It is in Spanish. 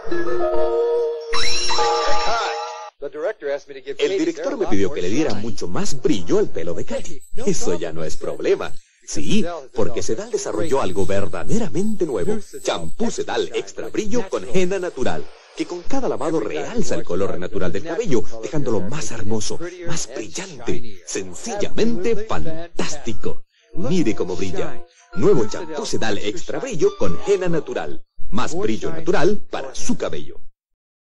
El director me pidió que le diera mucho más brillo al pelo de Katy. Eso ya no es problema. Sí, porque Sedal desarrolló algo verdaderamente nuevo. Champú Sedal Extra Brillo con henna natural, que con cada lavado realza el color natural del cabello, dejándolo más hermoso, más brillante, sencillamente fantástico. Mire cómo brilla. Nuevo champú Sedal Extra Brillo con henna natural. Más brillo natural para su cabello.